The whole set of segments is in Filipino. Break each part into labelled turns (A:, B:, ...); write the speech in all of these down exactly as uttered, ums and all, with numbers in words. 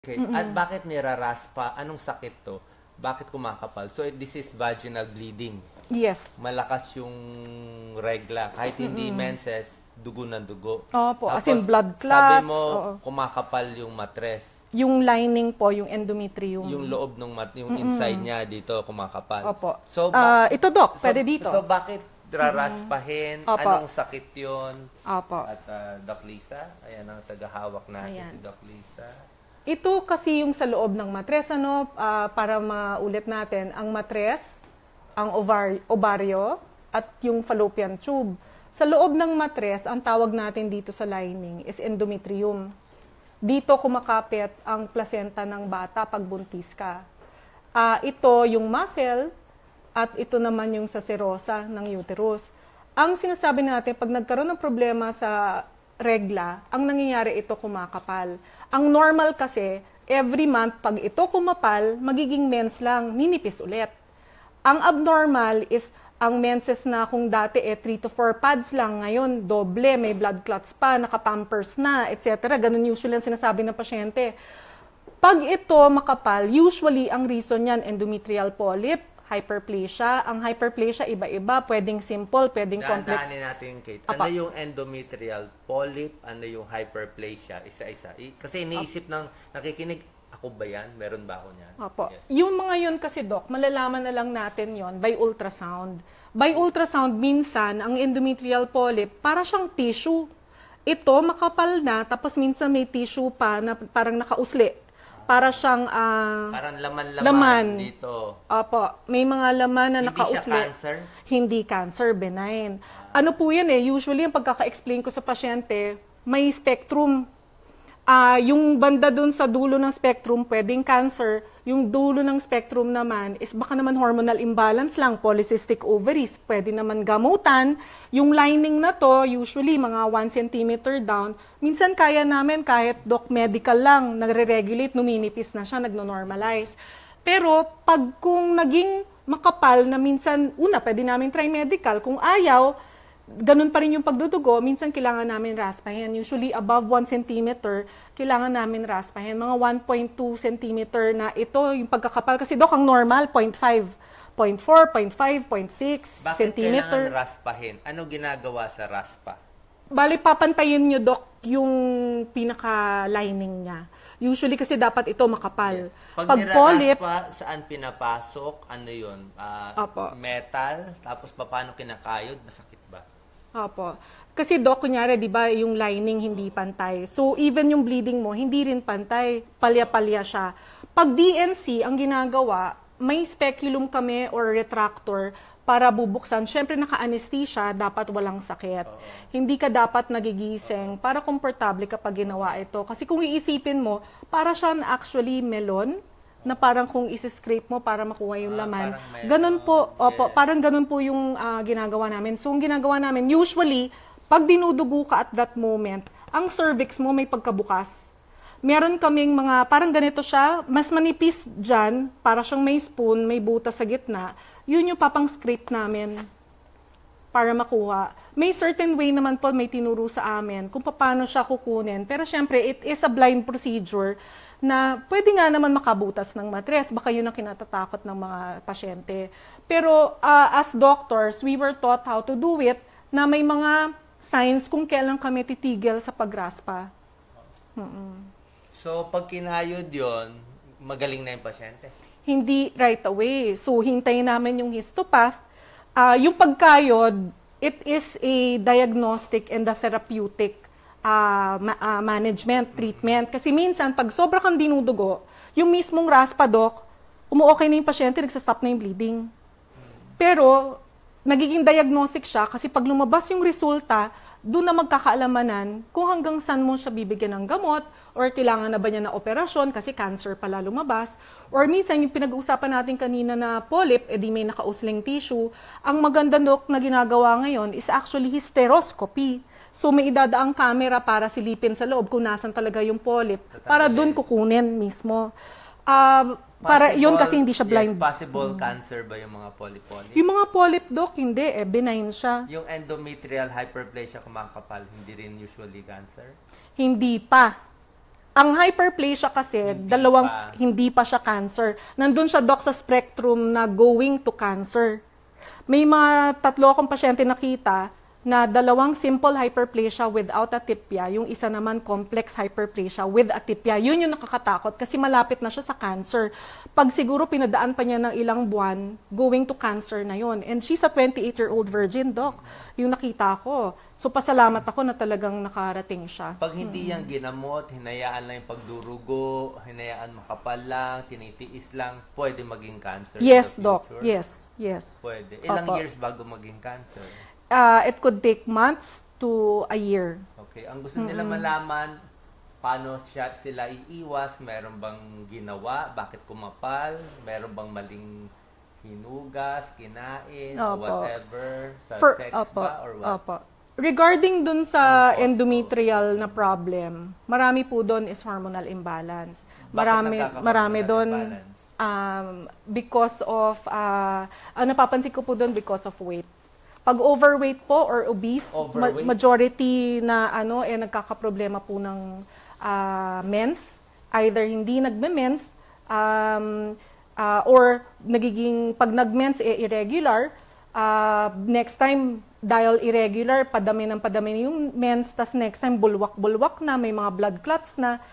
A: Okay. At bakit niraraspa? Anong sakit to? Bakit kumakapal? So, this is vaginal bleeding.
B: Yes.
A: Malakas yung regla. Kahit hindi menses, dugo ng dugo.
B: Opo, as
A: Tapos,
B: in blood clots.
A: sabi mo,
B: Oo.
A: kumakapal yung matres.
B: Yung lining po, yung endometrium.
A: Yung loob ng mat, yung inside niya dito kumakapal.
B: Opo.
A: So,
B: Ah,
A: ba-
B: ito, Doc,
A: so,
B: pwede dito.
A: So, bakit raraspahin?
B: Opo.
A: Anong sakit yun?
B: Opo.
A: At uh, Doc Lisa, ayan ang tagahawak natin,
B: Ayan.
A: si Doc Lisa.
B: Ito kasi yung sa loob ng matres, ano, ah, para maulit natin, ang matres, ang ovar ovaryo, at yung fallopian tube. Sa loob ng matres, ang tawag natin dito sa lining is endometrium. Dito kumakapit ang placenta ng bata pag buntis ka. Ah, ito yung muscle, at ito naman yung sa serosa ng uterus. Ang sinasabi natin, pag nagkaroon ng problema sa regla, ang nangyayari ito kumakapal. Ang normal kasi, every month, pag ito kumapal, magiging mens lang, ninipis ulit. Ang abnormal is, ang menses na kung dati eh three to four pads lang, ngayon doble, may blood clots pa, nakapampers na, et cetera. Ganun usually ang sinasabi ng pasyente. Pag ito makapal, usually ang reason yan, endometrial polyp, hyperplasia. Ang hyperplasia, iba-iba. Pwedeng simple, pwedeng complex.
A: Dahan-dahanin natin, Kate. Ano
B: Apa.
A: yung endometrial polyp? Ano yung hyperplasia? Isa-isa. I- Kasi iniisip ng nakikinig, ako ba yan? Meron ba ako niyan?
B: Opo.
A: Yes.
B: Yung mga yun kasi, Doc, malalaman na lang natin yon by ultrasound. By ultrasound, minsan, ang endometrial polyp, para siyang tissue. Ito, makapal na, tapos minsan may tissue pa na parang nakausli. Para siyang ah,
A: Parang laman-laman
B: laman.
A: dito.
B: Opo, may mga laman na
A: Hindi
B: nakausli.
A: siya cancer?
B: Hindi cancer, benign. Ano po yan eh, usually yung pagkaka-explain ko sa pasyente, may spectrum. Ah, yung banda dun sa dulo ng spectrum, pwedeng cancer. Yung dulo ng spectrum naman is baka naman hormonal imbalance lang, polycystic ovaries, pwede naman gamutan. Yung lining na to, usually mga one centimeter down, minsan kaya namin kahit doc medical lang, nagre-regulate, numinipis na siya, nagno-normalize. Pero pag kung naging makapal na minsan, una, pwede namin try medical. Kung ayaw, ganun pa rin yung pagdudugo, minsan kailangan namin raspahin. Usually above one centimeter, kailangan namin raspahin. Mga one point two centimeter na ito, yung pagkakapal. Kasi Dok, ang normal, zero point five, zero point four, zero point five, zero point six
A: Bakit
B: centimeter.
A: kailangan raspahin? Ano ginagawa sa raspa?
B: Bali, papantayin nyo, Dok, yung pinaka-lining niya. Usually kasi dapat ito makapal.
A: Pag,
B: Pag polyp,
A: niraraspa, saan pinapasok? Ano yun? Ah,
B: Opo.
A: metal? Tapos paano kinakayod? Masakit ba?
B: Opo. Kasi Doc, kunyari, di ba, yung lining hindi pantay. So, even yung bleeding mo, hindi rin pantay. Palya-palya siya. Pag D N C, ang ginagawa, may speculum kami or retractor para bubuksan. Siyempre, naka-anesthesia, dapat walang sakit.
A: Oo.
B: Hindi ka dapat nagigising para komportable kapag ginawa ito. Kasi kung iisipin mo, para siya actually melon, na parang kung isi-scrape mo para makuha yung
A: Ah,
B: laman.
A: parang melon.
B: Ganun po, opo,
A: Yes.
B: parang ganun po yung ah, ginagawa namin. So, ang ginagawa namin, usually, pag dinudugo ka at that moment, ang cervix mo may pagkabukas. Meron kaming mga, parang ganito siya, mas manipis dyan, para siyang may spoon, may butas sa gitna. Yun yung papang scrape namin para makuha. May certain way naman po may tinuro sa amin kung paano siya kukunin. Pero syempre, it is a blind procedure na pwede nga naman makabutas ng matres. Baka yun ang kinatatakot ng mga pasyente. Pero ah, as doctors, we were taught how to do it na may mga signs kung kailan kami titigil sa pagraspa.
A: So, pag kinayod yon, magaling na yung pasyente.
B: Hindi right away. So, hintayin namin yung histopath. Ah, yung pagkayod, it is a diagnostic and a therapeutic ah, ma- ah, management, treatment. Kasi minsan, pag sobra kang dinudugo, yung mismong raspa, Doc, umu-okay na yung pasyente, nagsastop na yung bleeding. Pero, nagiging diagnostic siya kasi pag lumabas yung resulta, doon na magkakaalamanan kung hanggang saan mo siya bibigyan ng gamot or kailangan na ba niya na operasyon kasi cancer pala lumabas. Or minsan, yung pinag-uusapan natin kanina na polyp, edi may nakausling tissue. Ang maganda, Dok, na ginagawa ngayon is actually hysteroscopy. So, may idadaang camera para silipin sa loob kung nasan talaga yung polyp para doon kukunin mismo. Ah, para yun kasi hindi siya blind.
A: Yes, possible cancer ba yung mga polyp-polyp?
B: Yung mga polyp, Doc, hindi eh, benign siya.
A: Yung endometrial hyperplasia kumakapal, hindi rin usually cancer?
B: Hindi pa. Ang hyperplasia kasi,
A: Hindi
B: dalawang,
A: pa.
B: hindi pa siya cancer. Nandun siya, Doc, sa spectrum na going to cancer. May mga tatlo akong pasyente nakita na dalawang simple hyperplasia without atypia, yung isa naman complex hyperplasia with atypia. Yun yung nakakatakot kasi malapit na siya sa cancer. Pag siguro pinadaan pa niya ng ilang buwan, going to cancer na yun. And she's a twenty-eight-year-old virgin, Doc. Yung nakita ko. So, pasalamat ako na talagang nakarating siya.
A: Pag hindi yan ginamot, hinayaan lang yung pagdurugo, hinayaan makapal lang, tinitiis lang, pwede maging cancer
B: Yes,
A: in the
B: Doc.
A: future?
B: Yes, yes.
A: Pwede. Ilang
B: Opo.
A: years bago maging cancer?
B: Uh, it could take months to a year.
A: Okay. Ang gusto nila malaman, paano siya, sila iiwas, meron bang ginawa, bakit kumapal, meron bang maling hinugas, kinain, or
B: Opo.
A: whatever, sa
B: For-
A: sex
B: opo,
A: ba, or what?
B: opo. Regarding dun sa
A: Ano cause?
B: endometrial na problem, marami po doon is hormonal imbalance.
A: Bakit
B: Marami,
A: nagkaka-hormonal
B: marami doon
A: imbalance?
B: um, because of, uh, ang napapansin ko po doon because of weight. Pag overweight po or obese, ma-
A: Overweight?
B: majority na ano eh nagkakaproblema po ng ah, mens, either hindi nagme-mens um, ah, or nagiging pag nag-mens eh irregular, ah, next time dahil irregular, padami ng padami yung mens, tas next time bulwak-bulwak na, may mga blood clots na.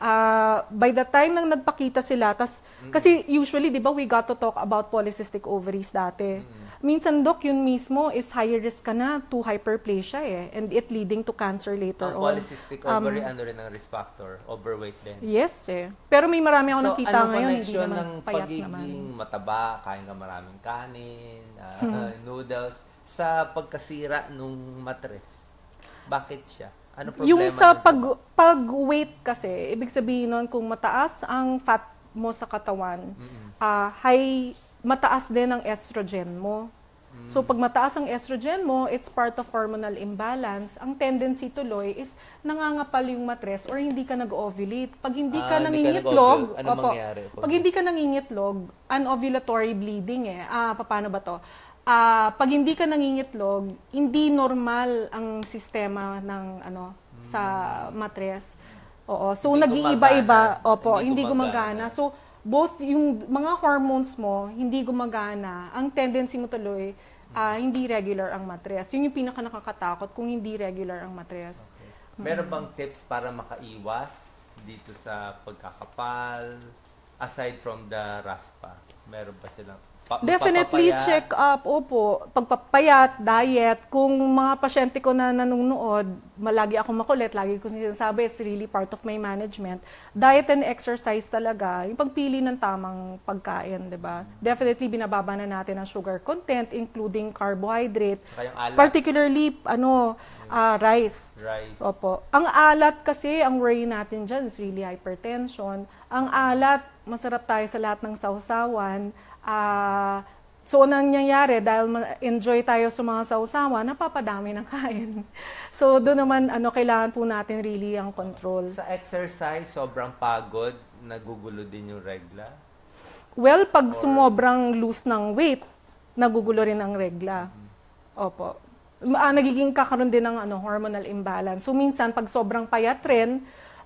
B: Uh, by the time nang nagpakita sila, tas,
A: Mm-hmm.
B: kasi usually, di ba, we got to talk about polycystic ovaries dati.
A: Mm-hmm.
B: Minsan, Doc, yun mismo is higher risk ka na to hyperplasia eh, and it leading to cancer later
A: Ang
B: on.
A: polycystic
B: Um,
A: ovary, ano rin ang risk factor? Overweight din.
B: Yes eh. Pero may marami ako nakita
A: anong
B: ngayon, hindi
A: connection
B: naman
A: ng
B: payat
A: pagiging
B: naman.
A: mataba, kain ka maraming kanin, ah,
B: Hmm.
A: noodles, sa pagkasira nung matres? Bakit siya? Ano problema
B: Yung sa
A: nun?
B: pag, pag-weight kasi, ibig sabihin nun, kung mataas ang fat mo sa katawan, ah high, mataas din ang estrogen mo. So, pag mataas ang estrogen mo, it's part of hormonal imbalance. Ang tendency tuloy is nangangapal yung matres or hindi ka nag-ovulate. Pag hindi ka
A: Ah, hindi ka
B: nangingitlog,
A: nag-ovulate. Ano
B: opo,
A: mangyayari pag-
B: pag hindi ka nangingitlog, anovulatory bleeding eh. Ah, paano ba to? Ah, pag hindi ka nangingitlog, hindi normal ang sistema ng ano sa matres. Oo. So
A: Hindi
B: nag-iiba-iba,
A: gumagana.
B: opo,
A: Hindi
B: hindi
A: gumagana.
B: gumagana. So both yung mga hormones mo hindi gumagana. Ang tendency mo tuloy ah, hindi regular ang matres. Yun yung pinaka nakakatakot kung hindi regular ang matres.
A: Meron bang tips para makaiwas dito sa pagkakapal, aside from the raspa? Meron ba silang pa-
B: Definitely
A: magpapapayat?
B: check up, opo. Pagpapayat, diet, kung mga pasyente ko na nanonood, malagi ako makulit, lagi ko sinasabi, it's really part of my management. Diet and exercise talaga, yung pagpili ng tamang pagkain, di ba? Definitely binababa na natin ang sugar content, including carbohydrate,
A: Saka yung alat.
B: particularly, ano, ah, rice.
A: Rice.
B: Opo. Ang alat kasi, ang worry natin dyan is really hypertension. Ang alat, masarap tayo sa lahat ng sausawan. Ah, so, anong nangyayari, dahil ma- enjoy tayo sa mga sausawan, napapadami ng kain. So, doon naman, ano, kailangan po natin really ang control.
A: Sa exercise, sobrang pagod, nagugulo din yung regla.
B: Well, pag sumobrang loose ng weight, nagugulo rin ang regla. Opo. Ma- ah, nagiging kakaroon din ng ano, hormonal imbalance. So, minsan, pag sobrang payat rin,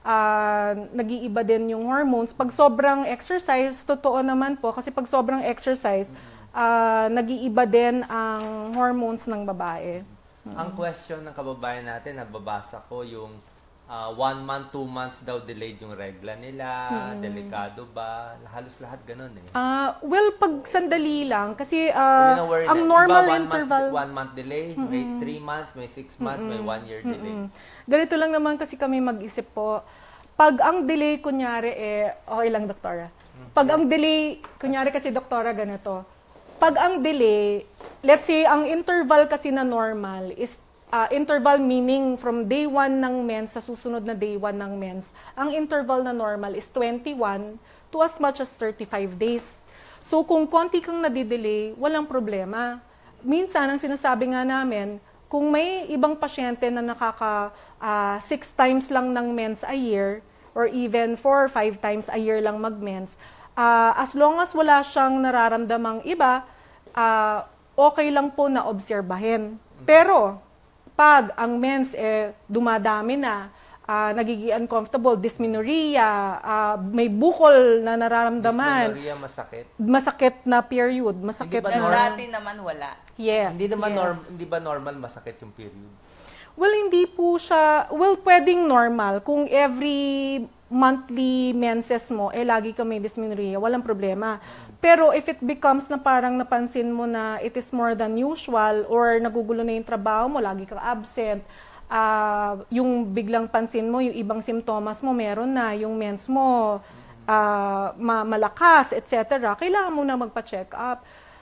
B: ah, nag-iiba din yung hormones. Pag sobrang exercise, totoo naman po, kasi pag sobrang exercise, ah, nag-iiba din ang hormones ng babae.
A: Ang question ng kababayan natin, nababasa ko yung ah, one month, two months daw delayed yung regla nila, delikado ba? Halos lahat ganun eh.
B: Ah, well, pag sandali lang, kasi
A: Yun
B: ah,
A: ang worry
B: ang
A: na.
B: normal
A: Iba, one
B: interval...
A: Month, one month delay, may three months, may six months, may one year delay.
B: Mm. Ganito lang naman kasi kami mag-isip po. Pag ang delay, kunyari, eh, okay lang, doktora. Pag ang delay, kunyari kasi, doktora, ganito. Pag ang delay, let's say, ang interval kasi na normal is, uh, interval meaning from day one ng mens sa susunod na day one ng mens, ang interval na normal is twenty-one to as much as thirty-five days. So, kung konti kang nadidelay, walang problema. Minsan, ang sinasabi nga namin, kung may ibang pasyente na nakaka ah, six times lang ng mens a year or even four or five times a year lang mag-mens, ah, as long as wala siyang nararamdamang iba, ah, okay lang po na obserbahin. Pero pag ang mens eh dumadami na ah, nagiging uncomfortable, dysmenorrhea, ah, may bukol na nararamdaman,
A: Dysmenorrhea, masakit.
B: masakit na period, masakit
A: Hindi ba
C: Na
B: na...
A: normal?
C: dati naman wala.
B: Yes.
A: Hindi naman
B: yes.
A: norm, hindi ba normal masakit yung period?
B: Well, hindi po siya, well, pwedeng normal. Kung every monthly menses mo, eh, lagi ka may dysmenorrhea, walang problema. Pero if it becomes na parang napansin mo na it is more than usual or nagugulo na yung trabaho mo, lagi kang absent, ah, yung biglang pansin mo, yung ibang simptomas mo, meron na, yung mens mo, ah, ma- malakas, et cetera, kailangan mo na magpa-check up.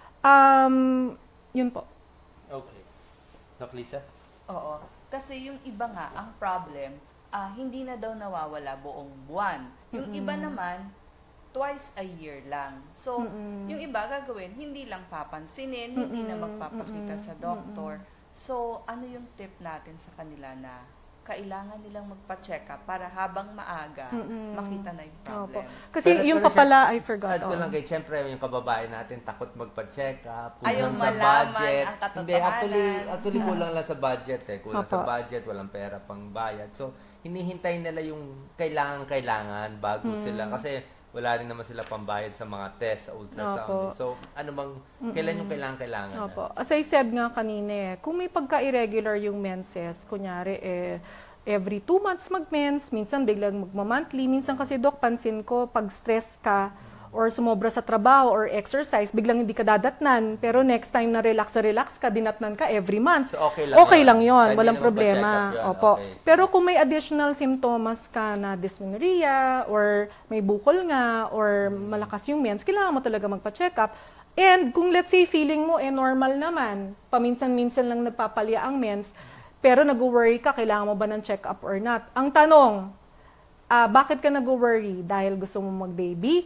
B: Um, yun po.
A: Okay. Doc Lisa?
C: Oo. Kasi yung iba nga, ang problem, ah, hindi na daw nawawala buong buwan. Yung iba naman, twice a year lang. So, yung iba gagawin, hindi lang papansinin, hindi na magpapakita sa doktor. So, ano yung tip natin sa kanila na kailangan nilang magpa-check up para habang maaga, makita na yung problem.
B: Opo. Kasi yung
A: Pero- pero
B: papala,
A: syempre,
B: I forgot.
A: add ko
B: oo.
A: lang kay, syempre, yung kababae natin, takot magpa-check up,
C: Ayaw
A: kulang sa
C: malaman
A: budget.
C: ang katotohanan.
A: Hindi, actually, actually kulang lang sa budget eh. Kulang sa
B: Opo.
A: budget, walang pera pang bayad. So, hinihintay nila yung kailangan-kailangan bago sila. Kasi wala rin naman sila pambayad sa mga test, sa ultrasound.
B: Opo.
A: So, ano bang, kailan yung kailangan-kailangan? na?
B: Opo. As I said nga kanina, eh, kung may pagka-irregular yung menses, kunyari, eh, every two months mag-mens, minsan biglang magma-monthly, minsan kasi, Dok, pansin ko, pag stress ka, or sumobra sa trabaho, or exercise, biglang hindi ka dadatnan, pero next time na relax na relax ka, dinatnan ka every month.
A: So, okay lang
B: okay
A: yun.
B: lang yun,
A: Kahit
B: walang
A: di naman pa-check
B: problema.
A: up yun.
B: Opo.
A: Okay.
B: Pero kung may additional symptoms ka na dysmenorrhea, or may bukol nga, or malakas yung mens, kailangan mo talaga magpa-check up. And kung let's say feeling mo eh normal naman, paminsan-minsan lang nagpapalya ang mens, pero nag-worry ka, kailangan mo ba ng check-up or not? Ang tanong, ah, bakit ka nag-worry? Dahil gusto mo mag-baby?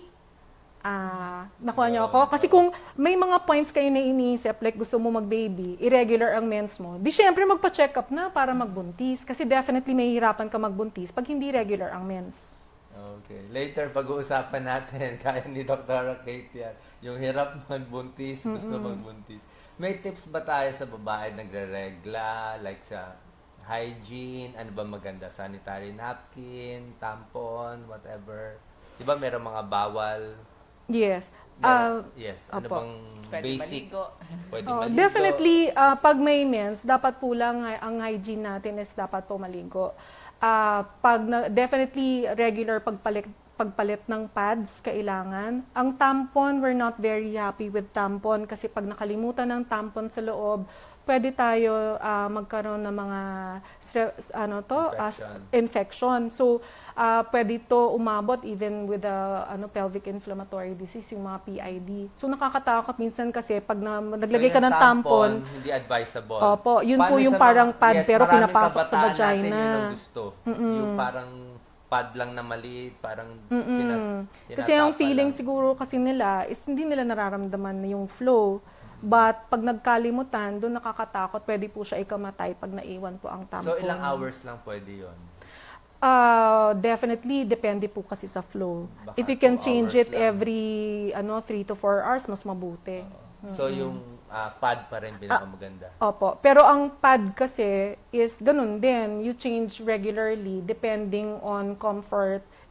B: Ah, nakuha niyo ako? Kasi kung may mga points kayo na iniisip, like gusto mo mag-baby, irregular ang mens mo, di syempre magpa-check up na para magbuntis. Kasi definitely may hirapan ka magbuntis pag hindi regular ang mens.
A: Okay. Later, pag-uusapan natin, kaya ni Doctor Kate yan, yung hirap magbuntis, gusto magbuntis. May tips ba tayo sa babae nagre-regla, like sa hygiene, ano ba maganda? Sanitary napkin, tampon, whatever. Di ba meron mga bawal?
B: Yes.
A: Meron-
B: Ah,
A: yes. Ano
B: opo.
A: bang
C: Pwede
A: basic?
C: maligo.
A: Pwede
B: Oh,
A: maligo.
B: definitely, ah, pag may mens, dapat po lang ah, ang hygiene natin is dapat po maligo. Ah, pag na, definitely regular pagpalit pagpalit ng pads kailangan. Ang tampon, we're not very happy with tampon kasi pag nakalimutan ng tampon sa loob, pwede tayo ah, magkaroon ng mga stre- ano to as
A: Infection.
B: infection. So ah, pwede to umabot even with the ano pelvic inflammatory disease, yung mga P I D. So nakakatakot minsan kasi pag na, naglagay
A: So,
B: ka
A: yung
B: ng tampon,
A: hindi advisable.
B: Opo, yun
A: Paano
B: po yung
A: sa mga-
B: parang pad,
A: yes,
B: pero
A: maraming
B: pinapasok sa
A: kabataan
B: vagina.
A: Natin yun ang gusto. Yung parang pad lang na maliit, parang sinas,
B: Mm. Kasi ang
A: tinatapa
B: feeling
A: lang.
B: siguro kasi nila is hindi nila nararamdaman yung flow. But pag nagkalimutan, doon nakakatakot, pwede po siya ikamatay pag naiwan po ang tampon.
A: So, ilang hours lang pwede yun?
B: Uh, definitely, depende po kasi sa flow.
A: Baka
B: If you can
A: two
B: change
A: hours
B: it
A: lang.
B: every ano three to four hours, mas mabuti.
A: So, yung ah, pad pa rin pinakamaganda.
B: Opo. Pero ang pad kasi is ganun din. You change regularly depending on comfort